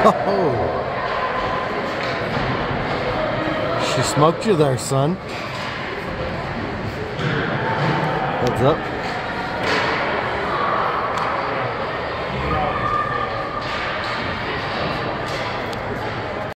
Oh. She smoked you there, son. Heads up.